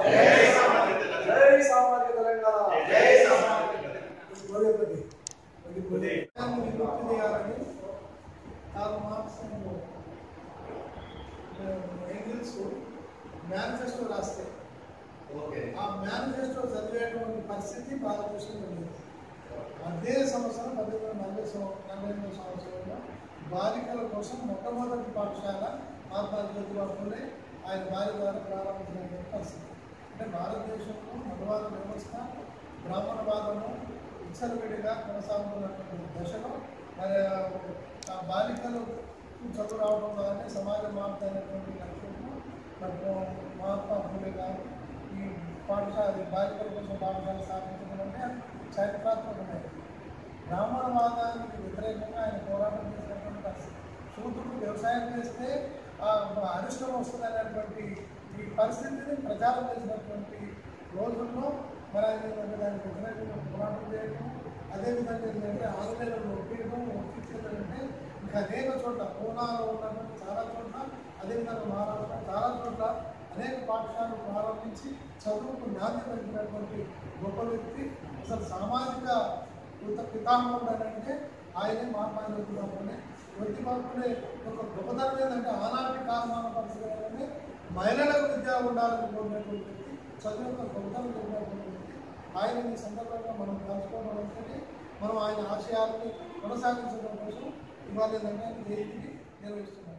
జై సామాజిక తెలంగాణ. మేనిఫెస్టో రాస్తే ఆ మేనిఫెస్టో చదివేటువంటి పరిస్థితి భారతదేశంలో లేదు. అదే సంవత్సరం 1948 సంవత్సరంలో బాలికల కోసం మొట్టమొదటి పాఠశాల మహాత్మా జ్యోతిబా ఫులే ఆయన భార్య ద్వారా ప్రారంభించిన పరిస్థితి. అంటే భారతదేశంలో మగవాద వ్యవస్థ బ్రాహ్మణవాదము విచ్చలవిడిగా కొనసాగుతున్నటువంటి దశలో మరి ఆ బాలికలు చదువు రావడం వల్లనే సమాజం మారుతున్నటువంటి లక్ష్యంలో మహాత్మా ఫులే గారు ఈ పాఠశాల బాలికల కోసం పాఠశాల స్థాపించడం అంటే చారిత్రాత్మకమైనది. బ్రాహ్మణవాదానికి వ్యతిరేకంగా ఆయన పోరాటం చేసినటువంటి పరిస్థితి. శూద్రుడు వ్యవసాయం చేస్తే అరిష్టం వస్తుంది అనేటువంటి ఈ పరిస్థితిని ప్రచారం చేసినటువంటి రోజుల్లో మరి ఆయన దానికి వ్యతిరేకంగా పోరాటం చేయడం, అదేవిధంగా ఏంటంటే ఆంగ్లేయులను ఒప్పించాలంటే ఇంకా అనేక చోట్ల పూనాలో ఉన్నటువంటి చాలా చోట్ల, అదేవిధంగా మహారాష్ట్ర చాలా చోట్ల అనేక పాఠశాలలు ప్రారంభించి చదువుకు నాణ్యత పెంచినటువంటి గొప్ప వ్యక్తి. అసలు సామాజిక పితామహుడు అంటే ఆయనే మహాత్మా జ్యోతిబా ఫులే. జ్యోతిబా ఫులే ఒక గొప్పతనం ఏంటంటే ఆనాటి కాలమాన పరిస్థితులనే మహిళలకు విద్య ఉండాలని కోరినటువంటి వ్యక్తి, చదువు యొక్క గొప్పతనం చెప్పినటువంటి వ్యక్తి. ఆయన ఈ సందర్భంగా మనం కలుసుకోవడం అంటే మనం ఆయన ఆశయాలని కొనసాగించడం కోసం ఇవాళ నిర్వహిస్తున్నాం.